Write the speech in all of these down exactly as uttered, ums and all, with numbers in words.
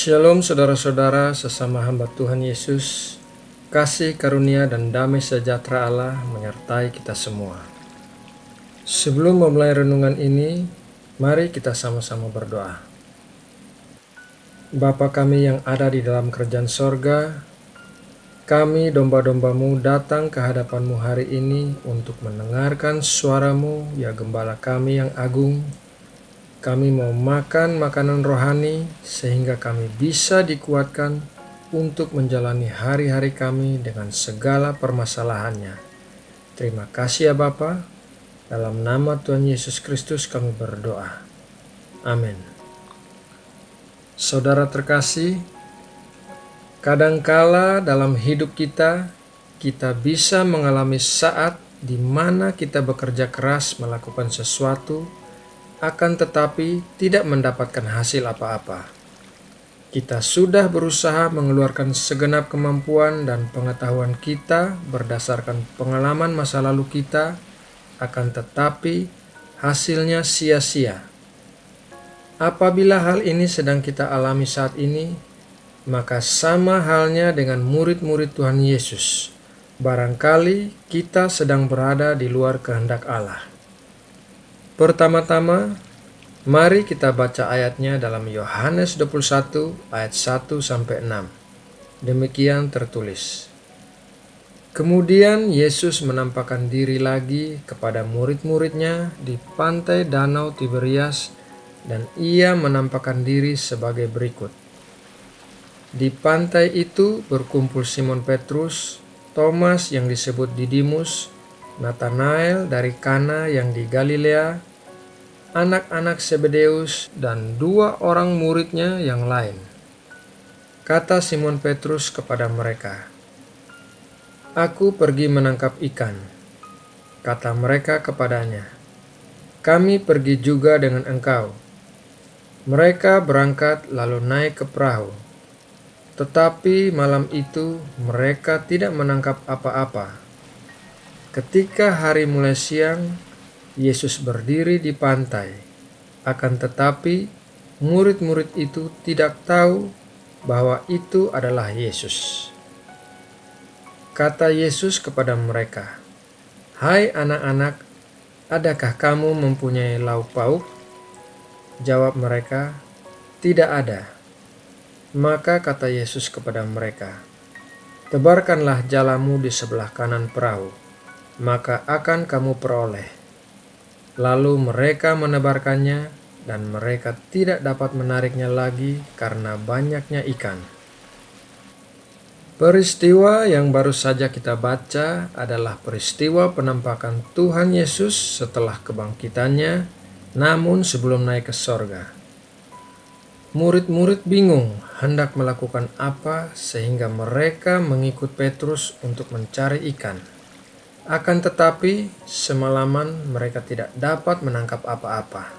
Shalom saudara-saudara sesama hamba Tuhan Yesus. Kasih karunia dan damai sejahtera Allah menyertai kita semua. Sebelum memulai renungan ini, mari kita sama-sama berdoa. Bapa kami yang ada di dalam kerajaan sorga, kami domba-dombamu datang ke hadapanmu hari ini untuk mendengarkan suaramu, ya Gembala kami yang agung. Kami mau makan makanan rohani sehingga kami bisa dikuatkan untuk menjalani hari-hari kami dengan segala permasalahannya. Terima kasih ya Bapa. Dalam nama Tuhan Yesus Kristus kami berdoa. Amin. Saudara terkasih, kadangkala dalam hidup kita, kita bisa mengalami saat di mana kita bekerja keras melakukan sesuatu, akan tetapi tidak mendapatkan hasil apa-apa. Kita sudah berusaha mengeluarkan segenap kemampuan dan pengetahuan kita berdasarkan pengalaman masa lalu kita, akan tetapi hasilnya sia-sia. Apabila hal ini sedang kita alami saat ini, maka sama halnya dengan murid-murid Tuhan Yesus. Barangkali kita sedang berada di luar kehendak Allah. Pertama-tama, mari kita baca ayatnya dalam Yohanes dua puluh satu ayat satu sampai enam. Demikian tertulis. Kemudian Yesus menampakkan diri lagi kepada murid-muridnya di pantai Danau Tiberias, dan ia menampakkan diri sebagai berikut. Di pantai itu berkumpul Simon Petrus, Thomas yang disebut Didimus, Nathanael dari Kana yang di Galilea, anak-anak Zebedeus, dan dua orang muridnya yang lain. Kata Simon Petrus kepada mereka, "Aku pergi menangkap ikan." Kata mereka kepadanya, "Kami pergi juga dengan engkau." Mereka berangkat lalu naik ke perahu. Tetapi malam itu mereka tidak menangkap apa-apa. Ketika hari mulai siang, Yesus berdiri di pantai. Akan tetapi, murid-murid itu tidak tahu bahwa itu adalah Yesus. Kata Yesus kepada mereka, "Hai anak-anak, adakah kamu mempunyai lauk pauk?" Jawab mereka, "Tidak ada." Maka kata Yesus kepada mereka, "Tebarkanlah jalamu di sebelah kanan perahu, maka akan kamu peroleh." Lalu mereka menebarkannya, dan mereka tidak dapat menariknya lagi karena banyaknya ikan. Peristiwa yang baru saja kita baca adalah peristiwa penampakan Tuhan Yesus setelah kebangkitannya, namun sebelum naik ke sorga. Murid-murid bingung hendak melakukan apa sehingga mereka mengikut Petrus untuk mencari ikan. Akan tetapi, semalaman mereka tidak dapat menangkap apa-apa.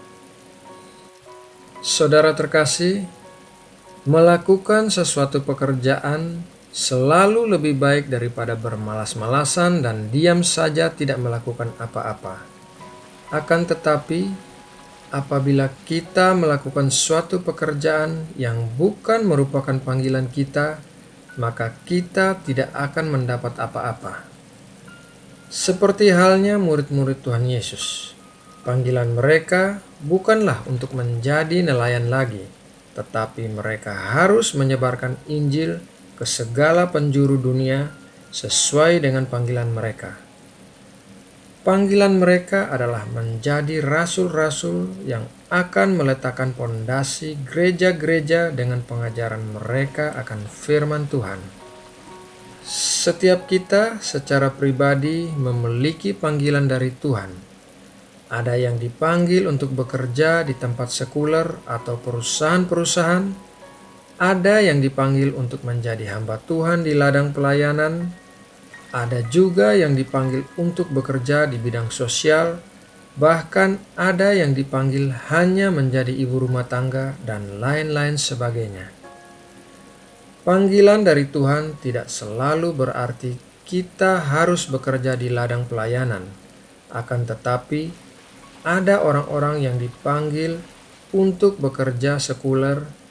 Saudara terkasih, melakukan sesuatu pekerjaan selalu lebih baik daripada bermalas-malasan dan diam saja tidak melakukan apa-apa. Akan tetapi, apabila kita melakukan suatu pekerjaan yang bukan merupakan panggilan kita, maka kita tidak akan mendapat apa-apa. Seperti halnya murid-murid Tuhan Yesus, panggilan mereka bukanlah untuk menjadi nelayan lagi, tetapi mereka harus menyebarkan Injil ke segala penjuru dunia sesuai dengan panggilan mereka. Panggilan mereka adalah menjadi rasul-rasul yang akan meletakkan pondasi gereja-gereja dengan pengajaran mereka akan firman Tuhan. Setiap kita secara pribadi memiliki panggilan dari Tuhan. Ada yang dipanggil untuk bekerja di tempat sekuler atau perusahaan-perusahaan. Ada yang dipanggil untuk menjadi hamba Tuhan di ladang pelayanan. Ada juga yang dipanggil untuk bekerja di bidang sosial. Bahkan ada yang dipanggil hanya menjadi ibu rumah tangga dan lain-lain sebagainya. Panggilan dari Tuhan tidak selalu berarti kita harus bekerja di ladang pelayanan. Akan tetapi, ada orang-orang yang dipanggil untuk bekerja sekuler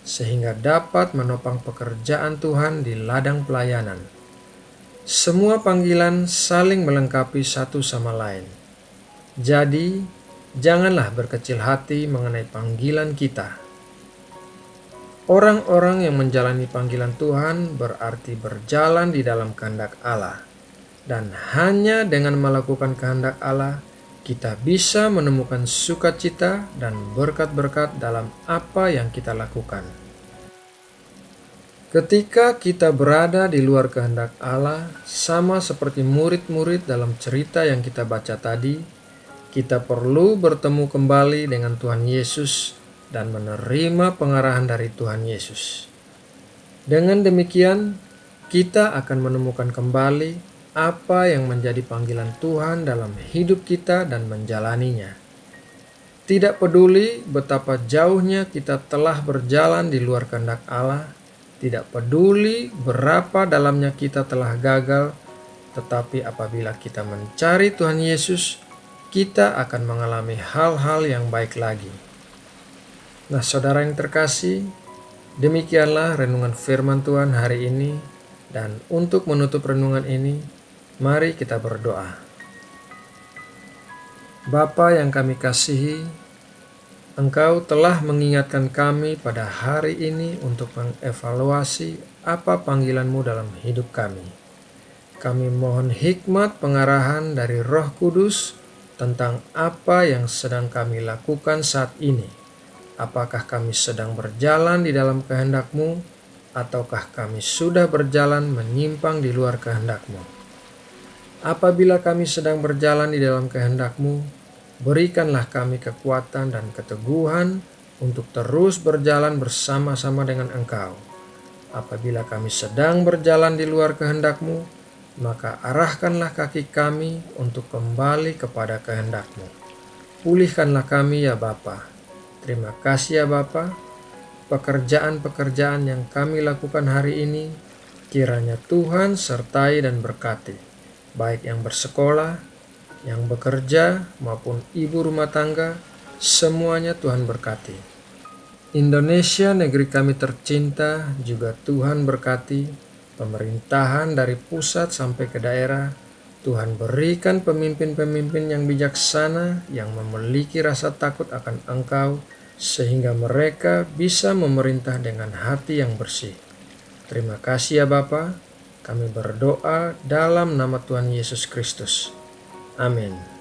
sehingga dapat menopang pekerjaan Tuhan di ladang pelayanan. Semua panggilan saling melengkapi satu sama lain. Jadi, janganlah berkecil hati mengenai panggilan kita. Orang-orang yang menjalani panggilan Tuhan berarti berjalan di dalam kehendak Allah. Dan hanya dengan melakukan kehendak Allah, kita bisa menemukan sukacita dan berkat-berkat dalam apa yang kita lakukan. Ketika kita berada di luar kehendak Allah, sama seperti murid-murid dalam cerita yang kita baca tadi, kita perlu bertemu kembali dengan Tuhan Yesus dan menerima pengarahan dari Tuhan Yesus. Dengan demikian, kita akan menemukan kembali apa yang menjadi panggilan Tuhan dalam hidup kita dan menjalaninya. Tidak peduli betapa jauhnya kita telah berjalan di luar kehendak Allah, tidak peduli berapa dalamnya kita telah gagal, tetapi apabila kita mencari Tuhan Yesus, kita akan mengalami hal-hal yang baik lagi. Nah, saudara yang terkasih, demikianlah renungan firman Tuhan hari ini, dan untuk menutup renungan ini, mari kita berdoa. Bapa yang kami kasihi, Engkau telah mengingatkan kami pada hari ini untuk mengevaluasi apa panggilan-Mu dalam hidup kami. Kami mohon hikmat pengarahan dari Roh Kudus tentang apa yang sedang kami lakukan saat ini. Apakah kami sedang berjalan di dalam kehendak-Mu, ataukah kami sudah berjalan menyimpang di luar kehendak-Mu? Apabila kami sedang berjalan di dalam kehendak-Mu, berikanlah kami kekuatan dan keteguhan untuk terus berjalan bersama-sama dengan Engkau. Apabila kami sedang berjalan di luar kehendak-Mu, maka arahkanlah kaki kami untuk kembali kepada kehendak-Mu. Pulihkanlah kami ya Bapa. Terima kasih ya Bapa. Pekerjaan-pekerjaan yang kami lakukan hari ini, kiranya Tuhan sertai dan berkati, baik yang bersekolah, yang bekerja, maupun ibu rumah tangga, semuanya Tuhan berkati. Indonesia, negeri kami tercinta, juga Tuhan berkati. Pemerintahan dari pusat sampai ke daerah, Tuhan berikan pemimpin-pemimpin yang bijaksana, yang memiliki rasa takut akan Engkau, sehingga mereka bisa memerintah dengan hati yang bersih. Terima kasih ya Bapa. Kami berdoa dalam nama Tuhan Yesus Kristus. Amin.